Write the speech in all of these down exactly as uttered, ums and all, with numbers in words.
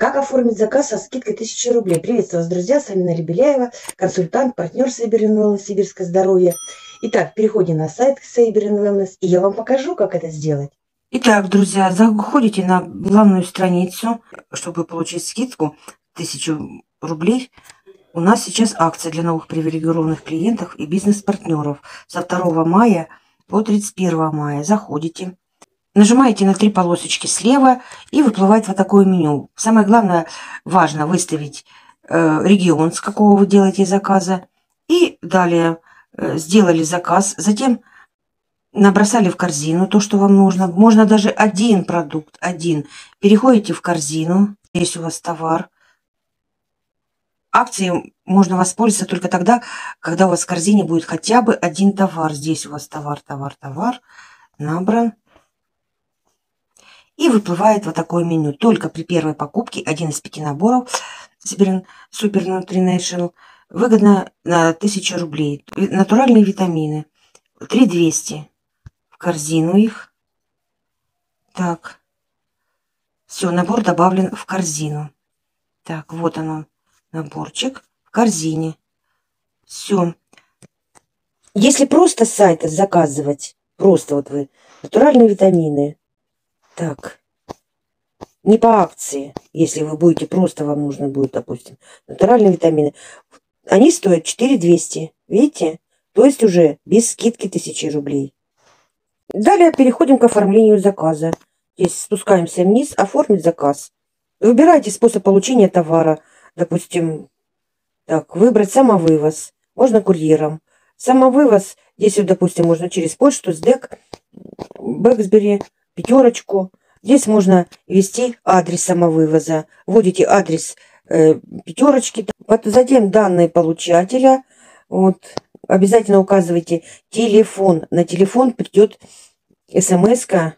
Как оформить заказ со скидкой тысяча рублей? Приветствую вас, друзья, с вами Наля Беляева, консультант, партнер Saber and Wellness, Сибирское здоровье. Итак, переходим на сайт Saber and Wellness, и я вам покажу, как это сделать. Итак, друзья, заходите на главную страницу, чтобы получить скидку тысячу рублей. У нас сейчас акция для новых привилегированных клиентов и бизнес-партнеров со второго мая по тридцать первое мая. Заходите, нажимаете на три полосочки слева и выплывает вот такое меню. Самое главное, важно выставить э, регион, с какого вы делаете заказа. И далее э, сделали заказ, затем набросали в корзину то, что вам нужно. Можно даже один продукт, один. Переходите в корзину. Здесь у вас товар. Акцией можно воспользоваться только тогда, когда у вас в корзине будет хотя бы один товар. Здесь у вас товар, товар, товар. Набран. И выплывает вот такое меню. Только при первой покупке один из пяти наборов Super Nutritional выгодно на тысячу рублей. Натуральные витамины. три двести. Корзину их. Так. Все, набор добавлен в корзину. Так, вот оно, наборчик в корзине. Все. Если просто с сайта заказывать, просто вот вы, натуральные витамины. Так. Не по акции, если вы будете, просто вам нужно будет, допустим, натуральные витамины. Они стоят четыре двести. Видите? То есть уже без скидки тысячи рублей. Далее переходим к оформлению заказа. Здесь спускаемся вниз, оформить заказ. Выбирайте способ получения товара. Допустим, так, выбрать самовывоз. Можно курьером. Самовывоз, здесь, вот, допустим, можно через почту, СДЭК, Бэксбери, пятерочку. Здесь можно ввести адрес самовывоза. Вводите адрес э, пятерочки. Затем данные получателя. Вот. Обязательно указывайте телефон. На телефон придет смс-ка,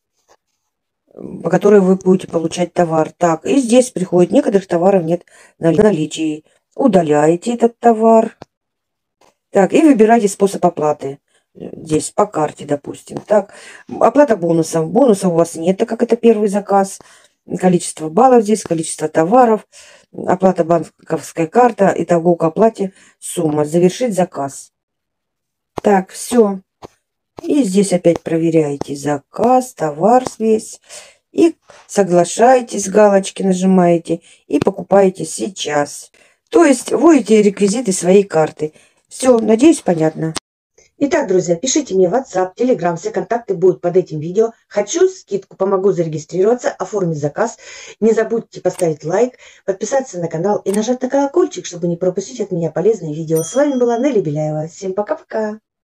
по которой вы будете получать товар. Так, и здесь приходит, некоторых товаров нет на наличии. Удаляете этот товар. Так, и выбирайте способ оплаты. Здесь по карте, допустим. Так, оплата бонусом. Бонуса у вас нет, так как это первый заказ. Количество баллов здесь, количество товаров. Оплата банковская карта. Итого к оплате сумма. Завершить заказ. Так, все. И здесь опять проверяете заказ, товар весь. И соглашаетесь, галочки нажимаете. И покупаете сейчас. То есть вводите реквизиты своей карты. Все, надеюсь, понятно. Итак, друзья, пишите мне в WhatsApp, Telegram, все контакты будут под этим видео. Хочу скидку, помогу зарегистрироваться, оформить заказ. Не забудьте поставить лайк, подписаться на канал и нажать на колокольчик, чтобы не пропустить от меня полезные видео. С вами была Наля Беляева. Всем пока-пока.